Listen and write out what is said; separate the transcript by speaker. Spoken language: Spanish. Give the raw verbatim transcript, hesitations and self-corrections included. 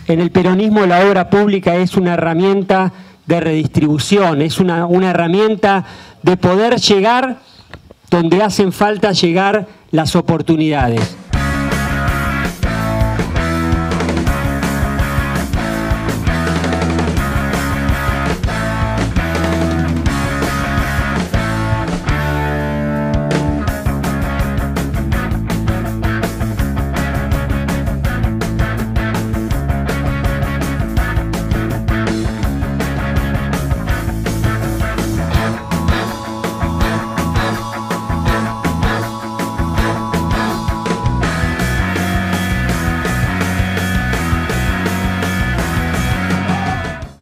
Speaker 1: En el peronismo la obra pública es una herramienta de redistribución, es una, una herramienta de poder llegar donde hacen falta llegar las oportunidades.